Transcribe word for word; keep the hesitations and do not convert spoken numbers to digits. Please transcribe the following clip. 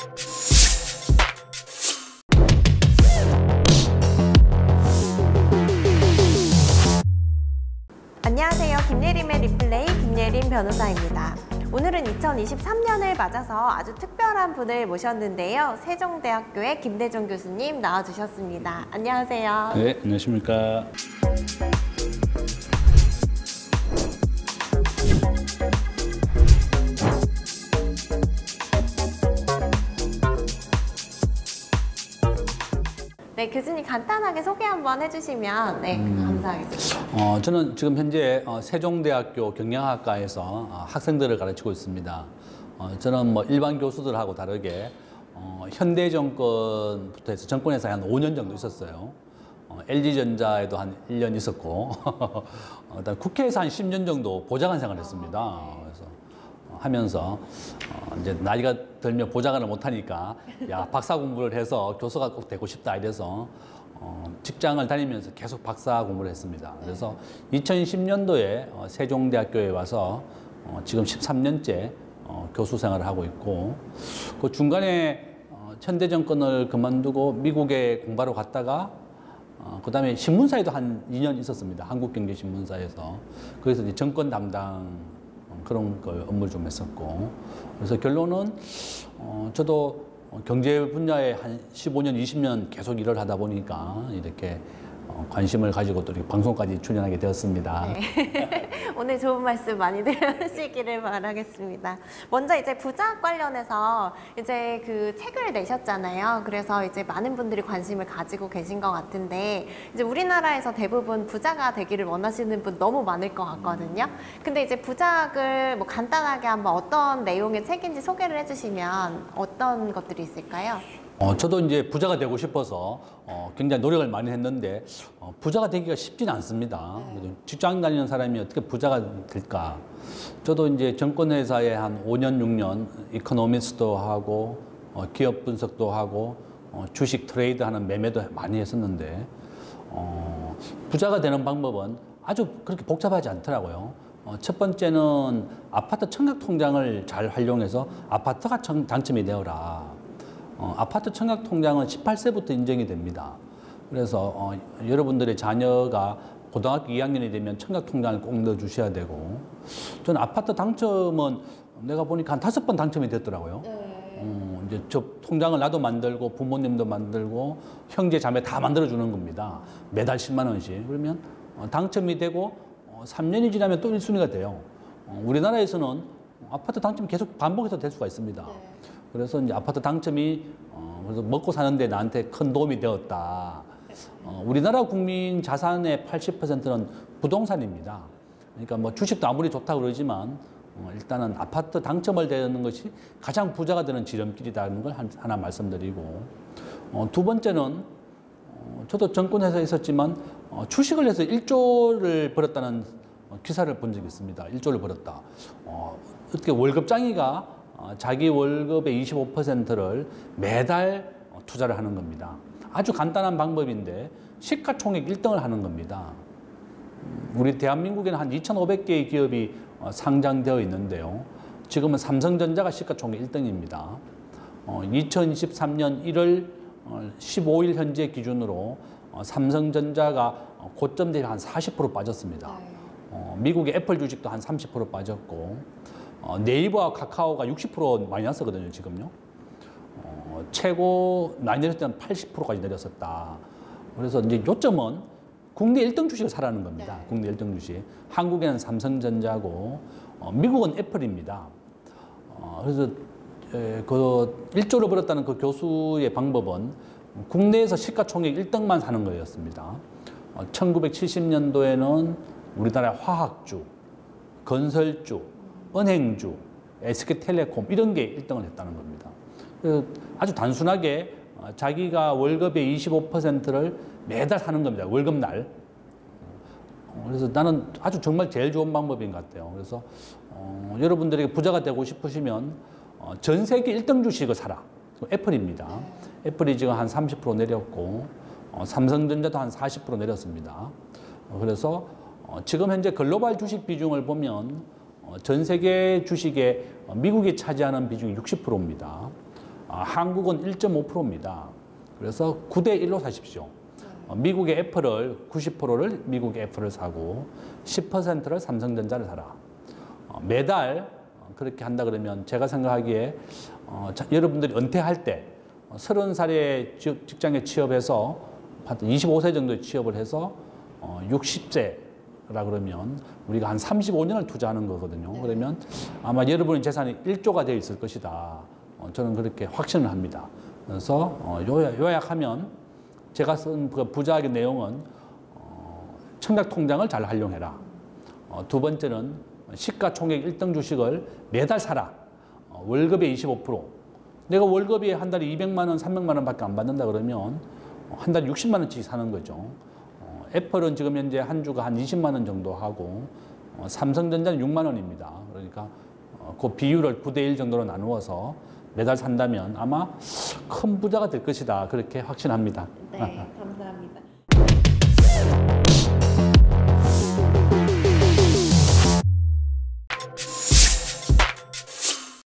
안녕하세요. 김예림의 리플레이 김예림 변호사입니다. 오늘은 이천이십삼 년을 맞아서 아주 특별한 분을 모셨는데요. 세종대학교의 김대중 교수님 나와주셨습니다. 안녕하세요. 네, 안녕하십니까. 네, 교수님 간단하게 소개 한번 해주시면 네, 음, 감사하겠습니다. 어, 저는 지금 현재 세종대학교 경영학과에서 학생들을 가르치고 있습니다. 어, 저는 뭐 일반 교수들하고 다르게 어, 현대정권부터 해서 정권에서 한 오 년 정도 있었어요. 어, 엘지전자에도 한 일 년 있었고 어, 그다음 국회에서 한 십 년 정도 보좌관 생활을 했습니다. 그래서 하면서 어 이제 나이가 들면 보좌관을 못하니까 야 박사 공부를 해서 교수가 꼭 되고 싶다 이래서 어 직장을 다니면서 계속 박사 공부를 했습니다. 그래서 이천십 년도에 어 세종대학교에 와서 어 지금 십삼 년째 어 교수 생활을 하고 있고 그 중간에 어 현대정권을 그만두고 미국에 공부하러 갔다가 어 그다음에 신문사에도 한 이 년 있었습니다. 한국경제신문사에서 거기서 이제 정권 담당 그런 걸 업무를 좀 했었고 그래서 결론은 어, 저도 경제 분야에 한 십오 년, 이십 년 계속 일을 하다 보니까 이렇게 어, 관심을 가지고 또 이렇게 방송까지 출연하게 되었습니다. 네. 오늘 좋은 말씀 많이 들으시기를 바라겠습니다. 먼저 이제 부작 관련해서 이제 그 책을 내셨잖아요. 그래서 이제 많은 분들이 관심을 가지고 계신 것 같은데 이제 우리나라에서 대부분 부자가 되기를 원하시는 분 너무 많을 것 같거든요. 근데 이제 부작을 뭐 간단하게 한번 어떤 내용의 책인지 소개를 해주시면 어떤 것들이 있을까요? 어, 저도 이제 부자가 되고 싶어서 어, 굉장히 노력을 많이 했는데 어, 부자가 되기가 쉽지는 않습니다. 네. 직장 다니는 사람이 어떻게 부자가 될까? 저도 이제 정권회사에 한 오 년, 육 년 이코노미스트도 하고 어, 기업 분석도 하고 어, 주식 트레이드 하는 매매도 많이 했었는데 어, 부자가 되는 방법은 아주 그렇게 복잡하지 않더라고요. 어, 첫 번째는 아파트 청약통장을 잘 활용해서 아파트가 청, 당첨이 되어라. 어, 아파트 청약통장은 십팔 세부터 인정이 됩니다. 그래서 어, 여러분들의 자녀가 고등학교 이 학년이 되면 청약통장을 꼭 넣어주셔야 되고 저는 아파트 당첨은 내가 보니까 한 다섯 번 당첨이 됐더라고요. 네. 어, 이제 저 통장을 나도 만들고 부모님도 만들고 형제 자매 다 만들어주는 겁니다. 매달 십만 원씩. 그러면 어, 당첨이 되고 어, 삼 년이 지나면 또 일 순위가 돼요. 어, 우리나라에서는 아파트 당첨 계속 반복해서 될 수가 있습니다. 네. 그래서 이제 아파트 당첨이 어, 그래서 먹고 사는데 나한테 큰 도움이 되었다. 어, 우리나라 국민 자산의 팔십 퍼센트는 부동산입니다. 그러니까 뭐 주식도 아무리 좋다고 그러지만 어, 일단은 아파트 당첨을 되는 것이 가장 부자가 되는 지름길이라는 걸 하나 말씀드리고 어, 두 번째는 어, 저도 정권회사에 있었지만 어, 주식을 해서 일조를 벌었다는 기사를 본 적이 있습니다. 일조를 벌었다. 어, 어떻게 월급장이가 자기 월급의 이십오 퍼센트를 매달 투자를 하는 겁니다. 아주 간단한 방법인데 시가총액 일 등을 하는 겁니다. 우리 대한민국에는 한 이천오백 개의 기업이 상장되어 있는데요. 지금은 삼성전자가 시가총액 일 등입니다. 이천이십삼 년 일월 십오일 현재 기준으로 삼성전자가 고점 대비 한 사십 퍼센트 빠졌습니다. 미국의 애플 주식도 한 삼십 퍼센트 빠졌고 어, 네이버와 카카오가 육십 퍼센트 마이너스거든요, 지금요. 어, 최고 많이 내렸을 때는 팔십 퍼센트까지 내렸었다. 그래서 이제 요점은 국내 일 등 주식을 사라는 겁니다. 네. 국내 일 등 주식. 한국에는 삼성전자고, 어, 미국은 애플입니다. 어, 그래서 에, 그 일조를 벌었다는 그 교수의 방법은 국내에서 시가총액 일 등만 사는 거였습니다. 어, 천구백칠십 년도에는 우리나라 화학주, 건설주, 은행주, 에스케이텔레콤 이런 게 일 등을 했다는 겁니다. 아주 단순하게 자기가 월급의 이십오 퍼센트를 매달 사는 겁니다. 월급날. 그래서 나는 아주 정말 제일 좋은 방법인 것 같아요. 그래서 어, 여러분들에게 부자가 되고 싶으시면 어, 전 세계 일 등 주식을 사라. 애플입니다. 애플이 지금 한 삼십 퍼센트 내렸고 어, 삼성전자도 한 사십 퍼센트 내렸습니다. 어, 그래서 어, 지금 현재 글로벌 주식 비중을 보면 어, 전 세계 주식에 어, 미국이 차지하는 비중이 육십 퍼센트입니다. 어, 한국은 일 점 오 퍼센트입니다. 그래서 구 대 일로 사십시오. 어, 미국의 애플을 구십 퍼센트를 미국의 애플을 사고 십 퍼센트를 삼성전자를 사라. 어, 매달 그렇게 한다 그러면 제가 생각하기에 어, 자, 여러분들이 은퇴할 때 어, 서른 살에 직장에 취업해서 한 이십오 세 정도에 취업을 해서 어, 육십 세라 그러면 우리가 한 삼십오 년을 투자하는 거거든요. 네. 그러면 아마 여러분의 재산이 일 조가 되어 있을 것이다. 어, 저는 그렇게 확신을 합니다. 그래서 어, 요약, 요약하면 제가 쓴 그 부자학의 내용은 어, 청약통장을 잘 활용해라. 어, 두 번째는 시가총액 일 등 주식을 매달 사라. 어, 월급의 이십오 퍼센트. 내가 월급이 한 달에 이백만 원, 삼백만 원밖에 안 받는다 그러면 어, 한 달에 육십만 원씩 사는 거죠. 어, 애플은 지금 현재 한 주가 한 이십만 원 정도 하고 어, 삼성전자는 육만 원입니다. 그러니까 어, 그 비율을 구 대 일 정도로 나누어서 매달 산다면 아마 큰 부자가 될 것이다. 그렇게 확신합니다. 네, 감사합니다.